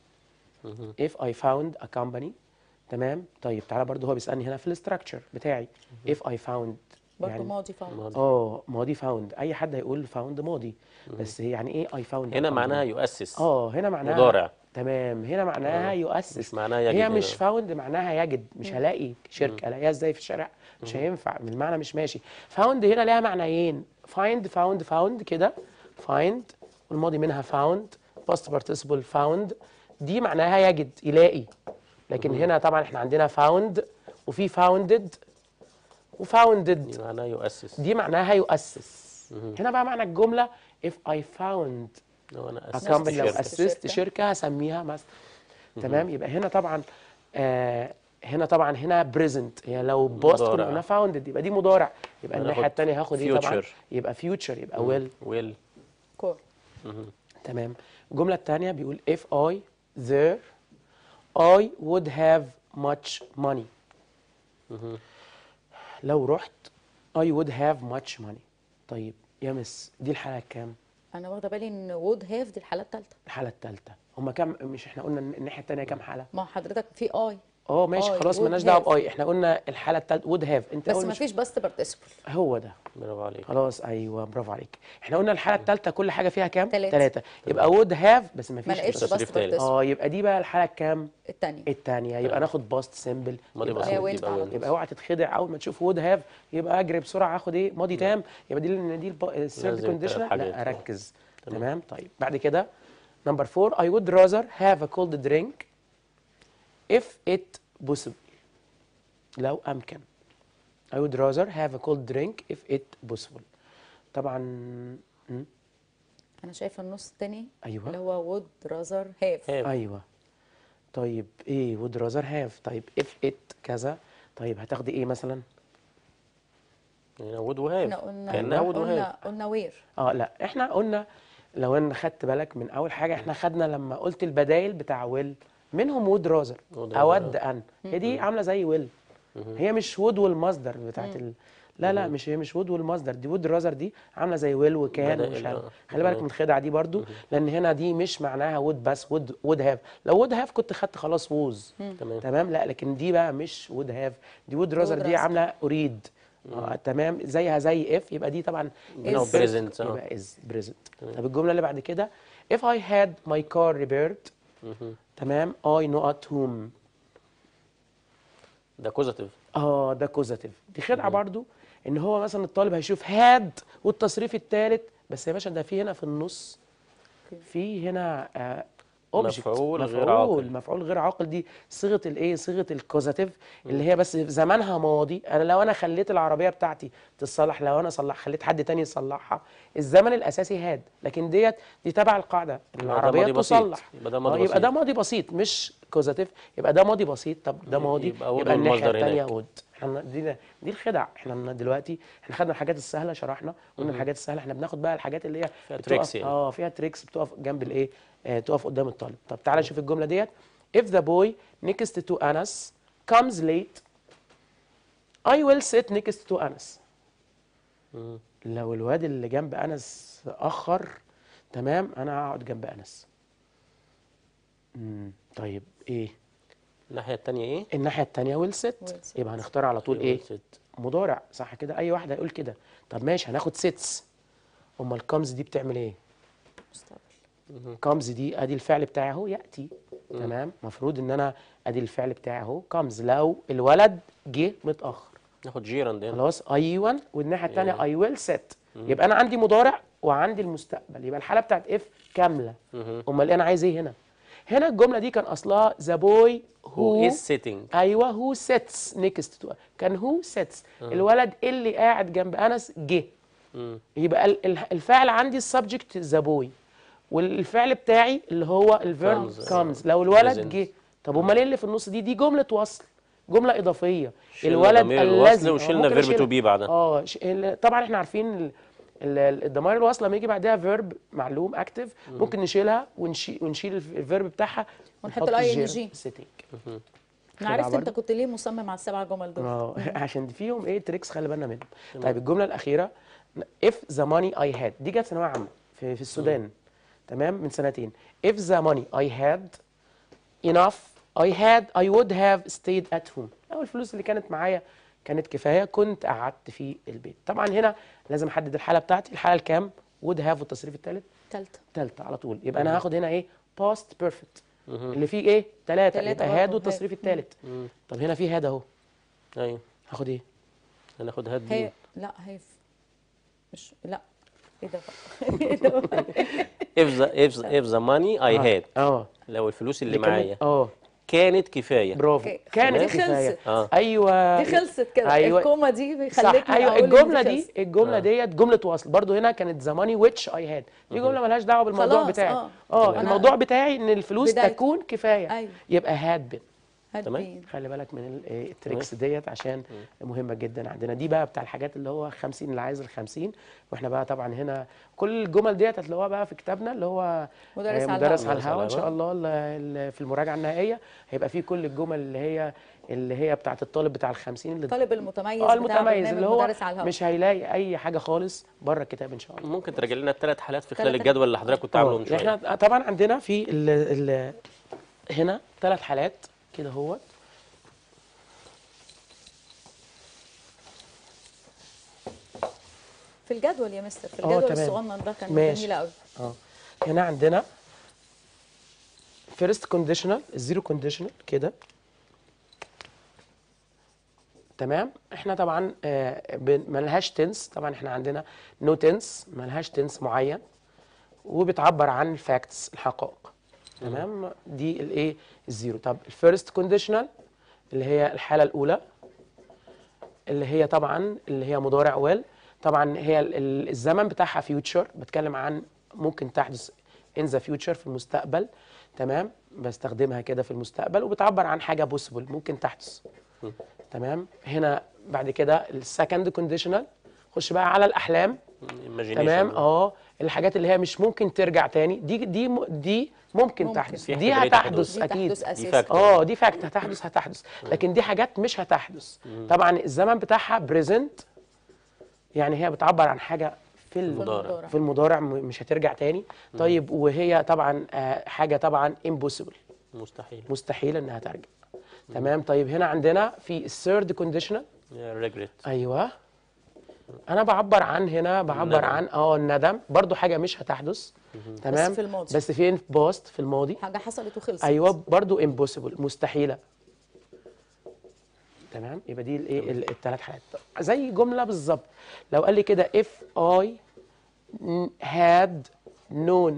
B: if I found a company. تمام. طيب تعالى برضو هو بيسالني هنا في الاستراكشر بتاعي. if I found
C: برضه
B: يعني
C: ماضي فاوند.
B: ماضي فاوند، اي حد هيقول فاوند ماضي، بس هي يعني ايه اي فاوند؟
A: هنا معناها يؤسس.
B: هنا معناها
A: مضارع.
B: تمام، هنا معناها يؤسس،
A: مش معناها يجد
B: هي مش
A: هنا.
B: فاوند معناها يجد، مش هلاقي شركه الاقيها ازاي في الشارع، مش هينفع، من المعنى مش ماشي. فاوند هنا ليها معنيين، فايند فاوند كده، فايند والماضي منها فاوند، باست بارتيسيبل فاوند، دي معناها يجد يلاقي. لكن هنا طبعا احنا عندنا فاوند وفي فاوندد وفاوندد،
A: دي معناها يؤسس.
B: دي معناها يؤسس. هنا بقى معنى الجمله if I found
A: لو انا
B: a
A: اسست
B: company، لو
A: شركه.
B: اسست شركه هسميها ماستر. تمام، يبقى هنا طبعا هنا بريزنت، هي لو باست كنا
A: مضارع.
B: قلنا فاوندد يبقى دي مضارع، يبقى
A: هناخد
B: الناحيه الثانيه هاخد ايه طبعا؟
A: future.
B: يبقى فيوتشر، يبقى ويل.
A: ويل.
C: كور.
B: تمام. الجمله الثانيه بيقول if I there I would have much money. لو رحت I would have much money. طيب يا مس دي الحاله الكام؟
C: انا واخده بالي ان وود هاف دي الحاله الثالثه.
B: الحاله الثالثه. هما كام؟ مش احنا قلنا الناحيه الثانيه كام حاله؟
C: ما حضرتك في اي.
B: ماشي
C: I
B: خلاص
C: would
B: مالناش دعوه
C: have.
B: باي، احنا قلنا الحاله الثالثه وود هاف، انت
C: بس
B: اول
C: ما
B: مش
C: فيش باست بارتيسيبل.
B: هو ده.
A: برافو عليك.
B: خلاص ايوه برافو عليك. احنا قلنا الحاله الثالثه كل حاجه فيها كام؟
C: تلاتة.
B: 3. يبقى وود هاف بس ما
C: ما
B: فيش
C: لقيتش
A: تصريف
C: باست
A: تالت.
C: بارتيسيبل.
B: يبقى دي بقى الحاله الكام؟
C: الثانيه.
B: الثانيه. يبقى ناخد باست سيمبل.
A: ماضي
B: يبقى
A: بسيط
C: will
A: يبقى
C: على
A: ويل.
B: يبقى اوعى تتخدع اول ما تشوف وود هاف يبقى اجري بسرعه اخد ايه؟ ماضي تام، يبقى دي لان دي الثيرد
A: لازم
B: كونديشنال.
A: تلات
B: لا
A: حاجات.
B: اركز. تمام. طيب بعد كده نمبر 4 I would rather have a cold drink if it possible. لو امكن. I would rather have a cold drink if it possible. طبعا
C: انا شايفه النص الثاني
B: ايوه
C: اللي هو وود رازر هاف.
B: ايوه. طيب ايه would rather have؟ طيب if it كذا، طيب هتاخدي ايه مثلا؟
A: هنا وود وهاف.
C: احنا قلنا
A: كانها وود وهاف.
C: قلنا وير.
B: لا احنا قلنا، لو انا خدت بالك من اول حاجه احنا خدنا لما قلت البدايل بتاع ويل منهم وود رازر، اود ان، هي دي عامله زي ويل، هي مش وود والمصدر بتاعت لا مش هي مش وود والمصدر، دي وود رازر، دي عامله زي ويل وكان
A: بدائل،
B: ومش عارف. خلي بالك من الخدعه دي برضو، لان هنا دي مش معناها وود بس، وود هاف. لو وود هاف كنت خدت خلاص ووز. تمام. لا لكن دي بقى مش وود هاف، دي وود رازر، دي عامله اريد. تمام، زيها زي اف، يبقى دي طبعا
A: هنا
B: is
A: present.
B: يبقى از بريزنت. طب الجمله اللي بعد كده if I had my car repaired. تمام. I know at whom.
A: ده كوزاتيف.
B: ده كوزاتيف، دي خدعه برضو، ان هو مثلا الطالب هيشوف هاد والتصريف الثالث، بس يا باشا ده في هنا في النص، في هنا object،
A: مفعول غير عاقل.
B: مفعول غير عاقل، دي صيغه الايه؟ صيغه الكوزاتيف، اللي هي بس زمانها ماضي. انا لو انا خليت العربيه بتاعتي تتصلح، لو انا خليت حد تاني يصلحها، الزمن الاساسي هاد، لكن دي تبع القاعده العربيه
A: ماضي بسيط.
B: تصلح.
A: يبقى ده ماضي
B: يبقى
A: بسيط.
B: ده ماضي بسيط مش كوزاتيف، يبقى ده ماضي بسيط. طب ده ماضي،
A: يبقى وود
B: يبقى الناحيه
A: والمصدر
B: الثانيه
A: هناك.
B: وود. احنا دي الخدع. احنا دلوقتي احنا خدنا الحاجات السهله، شرحنا قلنا الحاجات السهله، احنا بناخد بقى الحاجات اللي هي
A: فيها
B: بتقف-
A: تريكس يعني.
B: فيها تريكس، بتقف جنب الايه؟ تقف قدام الطالب. طب تعالى نشوف الجمله ديت. if the boy next to Anas comes late I will sit next to Anas. لو الواد اللي جنب أنس أخر، تمام، أنا هقعد جنب أنس. طيب إيه؟
A: الناحية التانية ايه؟
B: الناحية التانية will sit. يبقى هنختار على طول إيه؟ مضارع، صح كده؟ أي واحد هيقول كده. طب ماشي هناخد sits. أمال الكمز دي بتعمل إيه؟
C: مستقبل.
B: كمز دي ادي الفعل بتاعي اهو ياتي. تمام، المفروض ان انا ادي الفعل بتاعي اهو كمز، لو الولد جه متاخر.
A: ناخد جيراند هنا.
B: خلاص ايوه، والناحيه الثانيه اي ويل سيت. يبقى انا عندي مضارع وعندي المستقبل، يبقى الحاله بتاعت اف كامله. امال انا عايز ايه هنا؟ هنا الجمله دي كان اصلها ذا بوي
A: who is sitting.
B: ايوه هو سيتس نيكست تو، كان هو سيتس الولد اللي قاعد جنب انس جه. يبقى الفعل عندي السبجكت ذا بوي، والفعل بتاعي اللي هو الفيرب كامز لو الولد جه. طب امال ايه اللي في النص دي؟ دي جمله وصل، جمله اضافيه.
A: الولد الذي وشلنا فيرب تو بي بعدها.
B: طبعا احنا عارفين الضمائر الواصله لما يجي بعدها فيرب معلوم اكتف ممكن نشيلها ونشيل الفيرب بتاعها
C: ونحط الاي ان جي. انا عرفت انت كنت ليه مصمم على ال7 جمل دول.
B: عشان فيهم ايه تريكس خلي بالنا منهم. طيب الجمله الاخيره if the money I had، دي جت ثانويه عامه في السودان. تمام، من سنتين. if the money I had enough I would have stayed at home. لو الفلوس اللي كانت معايا كانت كفايه كنت قعدت في البيت. طبعا هنا لازم احدد الحاله بتاعتي، الحاله الكام؟ would have والتصريف الثالث
C: تالتة.
B: تالتة على طول. يبقى انا هاخد هنا ايه؟ past perfect اللي فيه ايه؟ ثلاثة،
C: تلاتة
B: يبقى هاد
C: برضه،
B: والتصريف
C: هاد.
B: الثالث. طب هنا في هاد اهو،
A: ايوه
B: هاخد ايه؟
A: هناخد هاد
C: هي
A: بين.
C: لا هيف مش لا ايه ده بقى؟ إيه ده بقى؟
A: if the money I had،
B: اه
A: لو الفلوس اللي
B: دي كانت
A: معايا
B: اه
A: كانت كفايه.
B: برافو،
C: اوكي،
B: كانت
C: دي
B: كفايه.
C: خلصت.
A: اه
B: ايوه
C: دي خلصت كده،
B: ايوه
C: الكومه دي
B: صح،
C: خلتني
B: ايوه
C: اقول ان
B: الجمله
C: دي
B: دي،
C: خلصت.
B: الجمله ديت جمله وصل برضو. هنا كانت the money which I had، دي جمله ملهاش دعوه بالموضوع
C: خلاص،
B: بتاعي.
A: تمام.
B: الموضوع بتاعي ان الفلوس
C: بدايته.
B: تكون كفايه،
C: ايوه
B: يبقى had been.
A: تمام.
C: هتبين.
B: خلي بالك من التريكس ديت عشان مهمه جدا عندنا. دي بقى بتاع الحاجات اللي هو 50 اللي عايز ال 50. واحنا بقى طبعا هنا كل الجمل ديت هتلاقوها بقى في كتابنا اللي هو
C: مدرس على
B: مدرس
C: الهواء.
B: على الهوا ان شاء الله. في المراجعه النهائيه هيبقى فيه كل الجمل اللي هي بتاعت الطالب بتاع ال 50 اللي
C: الطالب المتميز بتاع
B: المتميز
C: برنامج
B: اللي هو
C: مدرس على الهواء.
B: مش هيلاقي اي حاجه خالص بره الكتاب ان شاء الله.
A: ممكن تراجع لنا الثلاث حالات في خلال
C: تلات-
A: الجدول اللي حضرتك كنت عامله من شويه؟
B: احنا طبعا عندنا في هنا 3 حالات كده اهوت.
C: في الجدول يا مستر، في الجدول
B: تمام.
C: الصغنن ده كان
B: ماشي.
C: جميل قوي.
B: هنا عندنا فيرست كونديشنال، الزيرو كونديشنال كده تمام. احنا طبعا ملهاش تنس، طبعا احنا عندنا نو تنس، ملهاش تنس معين، وبتعبر عن الفاكتس الحقائق. تمام، دي الايه؟ الزيرو. طب الفيرست كونديشنال اللي هي الحاله الاولى، اللي هي طبعا اللي هي مضارع ويل، طبعا هي الزمن بتاعها فيوتشر، بتكلم عن ممكن تحدث in the future في المستقبل. تمام، بستخدمها كده في المستقبل، وبتعبر عن حاجه بوسيبل ممكن تحدث. تمام. هنا بعد كده السكند كونديشنال، خش بقى على الاحلام. تمام الحاجات اللي هي مش ممكن ترجع تاني، دي ممكن تحدث،
A: في
B: دي
A: احتمالية
B: هتحدث
C: دي
B: اكيد.
C: تحدث
A: دي
C: اساسا.
A: فاكتور.
B: دي فاكت هتحدث، لكن دي حاجات مش هتحدث. طبعا الزمن بتاعها بريزنت، يعني هي بتعبر عن حاجه في
A: المضارع.
B: في المضارع مش هترجع تاني. طيب وهي طبعا حاجه طبعا impossible، مستحيل انها ترجع. تمام. طيب هنا عندنا في الثيرد كونديشنال
A: ريجريت.
B: ايوه، انا بعبر عن هنا بعبر
A: الندم.
B: عن الندم، برضو حاجه مش هتحدث. تمام،
C: بس في الماضي.
B: بس فين؟ في باست، في الماضي.
C: حاجه حصلت وخلصت.
B: ايوه برضو impossible، مستحيله. تمام، يبقى دي الايه؟ الثلاث حالات زي جمله بالظبط. لو قال لي كده if I had known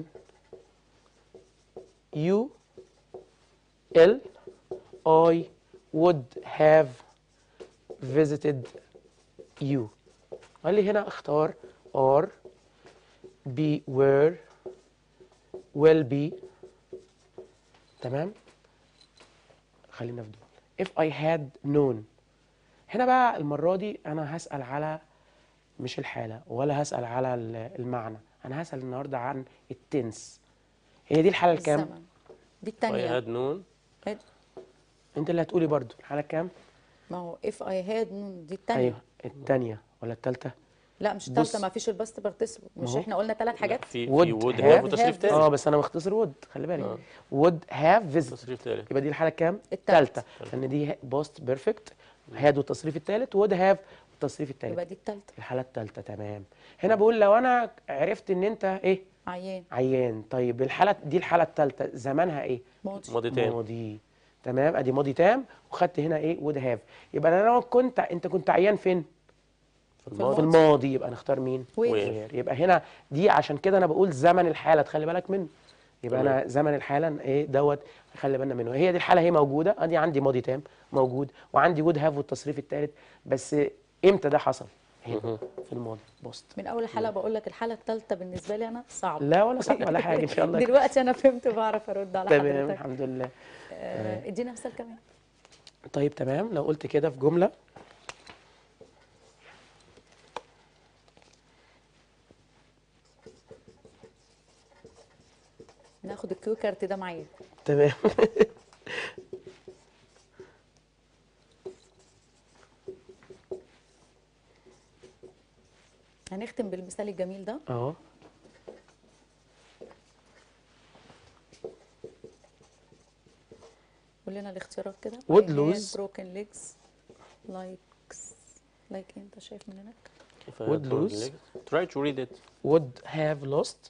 B: you ill I would have visited you. قال لي هنا اختار are be were will be. تمام، خلينا في دول. if I had known، هنا بقى المرة دي أنا هسأل على مش الحالة ولا هسأل على المعنى، أنا هسأل النهاردة عن التنس. هي دي الحالة الكام؟
C: الزمن. دي الثانيه.
A: I had known.
B: أنت اللي هتقولي برضو الحالة الكام؟
C: ما هو if I had known دي الثانيه.
B: أيوه الثانية ولا الثالثة؟
C: لا مش
B: بص.
C: الثالثه، ما فيش الباست بارتيسيبل، مش
B: هو.
C: احنا قلنا 3 حاجات؟
A: في
B: would
A: would
B: have.
A: have وتصريف
C: have.
A: تاني.
B: بس أنا مختصر would، خلي بالك. would have visited،
A: تصريف تالت.
B: يبقى دي الحالة الكام؟
C: التالتة.
B: لأن دي باست بيرفكت، had والتصريف الثالث، would have والتصريف الثالث.
C: يبقى دي الثالثه.
B: الحالة الثالثة. تمام. هنا بقول لو أنا عرفت إن أنت إيه؟
C: عيان.
B: عيان. طيب الحالة دي الحالة الثالثة زمانها إيه؟
A: ماضي تام.
B: ماضي. تمام، أدي ماضي تام، وخدت هنا إيه؟ would have. يبقى أنا لو أنت كنت عيان فين؟ في الماضي، يبقى نختار مين؟
C: where.
B: يبقى هنا دي عشان كده أنا بقول زمن الحالة، تخلي بالك منه. يبقى أنا زمن الحالة إيه دوت، خلي بالنا منه. هي دي الحالة هي موجودة، أدي عندي ماضي تام موجود، وعندي would have والتصريف الثالث، بس إمتى ده حصل؟ هنا في الماضي بوست.
C: من اول حلقه بقول لك الحاله الثالثه بالنسبه لي انا صعبه.
B: لا ولا صعب ولا حاجة إن شاء الله.
C: دلوقتي انا فهمت، بعرف ارد على
B: تمام
C: حضرتك.
B: الحمد لله.
C: ادينا مثال كمان.
B: طيب تمام، لو قلت كده في جملة
C: ناخد الكيو كارت ده معايا.
B: تمام.
C: هنختم بالمثال الجميل ده.
B: اهو
C: قول لنا الاختيارات كده.
B: Would
C: I had
B: lose.
C: broken legs like لايك انت شايف من هناك.
B: Would lose.
A: Try to read it.
B: would have lost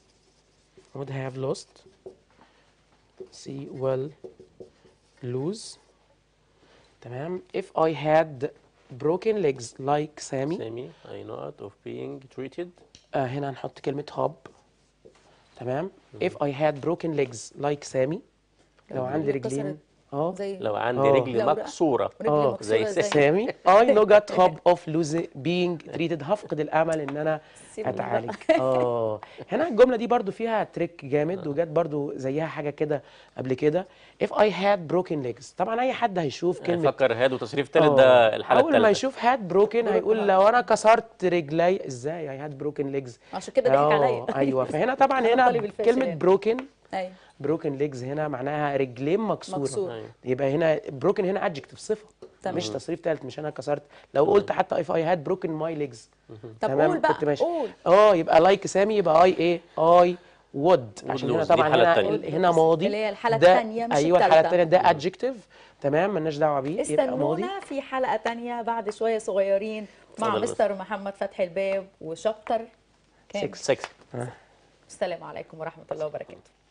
B: see will lose. تمام. if I had broken legs like Sammy.
A: Sammy, I know out of being treated.
B: هنا هنحط كلمة hub. تمام. if I had broken legs like Sammy. لو عندي رجلين
C: زي
A: لو عندي
B: آه.
A: رجل
C: لو
A: مكسورة
C: رجل مكسورة
A: زي
C: زي
B: سامي I no got hope of losing being treated. هفقد الامل ان انا
C: سيبني بقى.
B: اتعالج. هنا الجمله دي برضو فيها تريك جامد، وجت برضو زيها حاجه كده قبل كده. if I had broken legs. طبعا اي حد هيشوف كلمه
A: فكر هاد وتصريف ثالث ده الحالة
B: اول ما
A: الثالثة.
B: يشوف had broken هيقول لو انا كسرت رجلي ازاي I had broken legs.
C: عشان كده ضحك عليا.
B: ايوه. فهنا طبعا
C: أنا
B: هنا
C: طالب الفاشل
B: كلمه
C: يعني.
B: broken
C: ايوه
B: broken legs هنا معناها رجلين مكسوره.
C: مكسورة.
A: أيوة.
B: يبقى هنا broken هنا adjective صفه،
C: تمام.
B: مش تصريف ثالث. مش انا كسرت. لو قلت حتى if I had broken my legs
C: طب قول بقى،
B: كنت ماشي.
C: قول.
B: يبقى like سامي يبقى I ايه I would. عشان هنا
A: lose. دي
B: طبعا
A: الحالة
B: هنا
A: التانية.
B: هنا ماضي.
C: اللي هي الحالة
B: ده
C: التانية مش
B: ايوه الحالة
C: التالتة.
B: الثانيه ده adjective. تمام مالناش دعوه بيه. يبقى ماضي.
C: استنونا في حلقة تانية بعد شوية صغيرين مع
A: اتفضل بس.
C: مستر محمد فتحي الباب وشابتر كام؟
A: 6.
C: السلام عليكم ورحمة الله وبركاته.